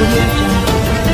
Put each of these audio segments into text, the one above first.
audio jungle.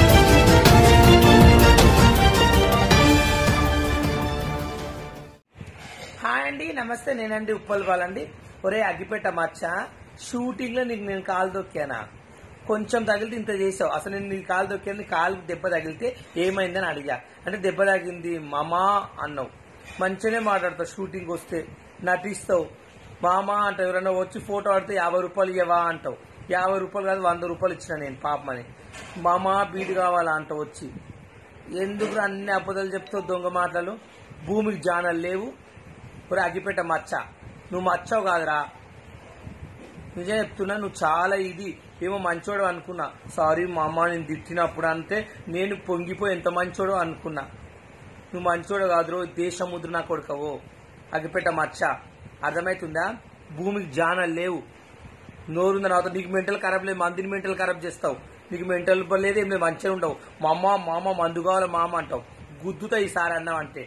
Hi అండి, నమస్తే. నేనండి ఉప్పల్ బాలండి. ఒరే అగ్గిపెట్ట మచ్చ, షూటింగ్ లో నీకు నేను కాలు దొక్కానా? కొంచెం తగిలితే ఇంత చేసావు. అసలు నేను నీ కాలు దొక్కాను, కాలు దెబ్బ తగిలితే ఏమైందని అడిగా. అంటే దెబ్బ తగిలింది మామా అన్నావు. మంచిగానే మాట్లాడతావు. షూటింగ్ వస్తే నటిస్తావు. మామా అంటావు. ఎవరైనా వచ్చి ఫోటో ఆడితే 50 రూపాయలు ఇవ్వవా అంటావు. 50 రూపాయలు కాదు, 100 రూపాయలు ఇచ్చిన నేను పాపమని. మామా బీడు కావాలా అంటావు వచ్చి. ఎందుకు అన్ని అబద్ధాలు చెప్తావు, దొంగ మాటలు? భూమికి జానలు లేవు. ఒరే అగ్గిపెట్ట మచ్చ, నువ్వు మచ్చావు కాదురా, నిజం చెప్తున్నా. నువ్వు చాలా ఏమో మంచోడు అనుకున్నా. సారీ మా అమ్మ, నేను తిట్టినప్పుడు అంటే నేను పొంగిపోయి ఎంత మంచోడో అనుకున్నా. నువ్వు మంచోడు కాదు, దేశముద్ర నా కొడుకవో. అగ్గిపెట్ట మచ్చ, అర్థమవుతుందా? భూమికి జానలు లేవు. నోరుందా నాతో? నీకు మెంటల్ ఖరాబ్ లేదు, మందిని మెంటల్ ఖరాబ్ చేస్తావు. నీకు మెంటల్ లేదు, ఏం లేదు, మంచిగా ఉండవు. మా అమ్మ మందు కావాలి మామ అంటావు. గుద్దుతా ఈసారి అన్నావంటే.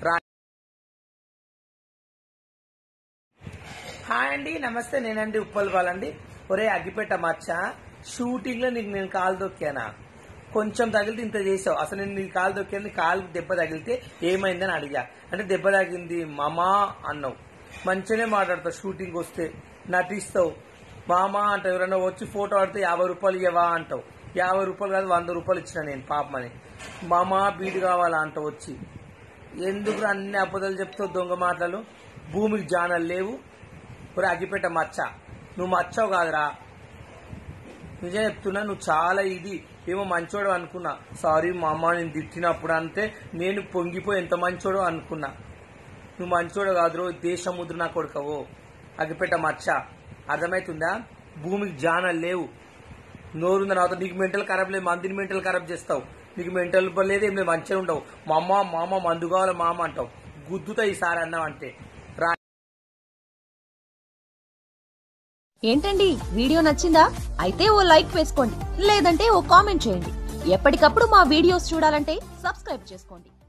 హాయ్ అండి, నమస్తే. నేనండి ఉప్పల్ బాలండి. ఒరే అగ్గిపెట్ట మచ్చ, షూటింగ్ లో నీకు నేను కాలు దొక్కానా? కొంచెం తగిలితే ఇంత చేసావు. అసలు నేను నీ కాలు దొక్కాను, కాలు దెబ్బ తగిలితే ఏమైందని అడిగా. అంటే దెబ్బ తగిలింది మామా అన్నావు. మంచిగానే మాట్లాడతావు. షూటింగ్ వస్తే నటిస్తావు. మామా అంటావు. ఎవరైనా వచ్చి ఫోటో ఆడితే 50 రూపాయలు ఇవ్వవా అంటావు. 50 రూపాయలు కాదు, 100 రూపాయలు ఇచ్చిన నేను పాపమని. మామా బీడు కావాలా అంటావు వచ్చి. ఎందుకు అన్ని అబద్ధాలు చెప్తావు, దొంగ మాటలు? భూమికి జానలు లేవు. ఒరే అగ్గిపెట్ట మచ్చ, నువ్వు మచ్చావు కాదురా, నిజం చెప్తున్నా. నువ్వు చాలా ఏమో మంచోడు అనుకున్నా. సారీ మా అమ్మ, నేను తిట్టినప్పుడు అంటే నేను పొంగిపోయి ఎంత మంచోడో అనుకున్నా. నువ్వు మంచోడు కాదు, దేశముద్ర నా కొడుకవో. అగ్గిపెట్ట మచ్చ, అర్థమవుతుందా? భూమికి జానలు లేవు. నోరుందా నాతో? నీకు మెంటల్ ఖరాబ్ లేదు, మందిని మెంటల్ ఖరాబ్ చేస్తావు. నీకు మెంటల్ లేదు, ఏం లేదు, మంచిగా ఉండవు. మా అమ్మ మందు కావాలి మామ అంటావు. గుద్దుతా ఈసారి అన్నావంటే. ఏంటండి, వీడియో నచ్చిందా? అయితే ఓ లైక్ వేసుకోండి, లేదంటే ఓ కామెంట్ చేయండి. ఎప్పటికప్పుడు మా వీడియోస్ చూడాలంటే సబ్స్క్రైబ్ చేసుకోండి.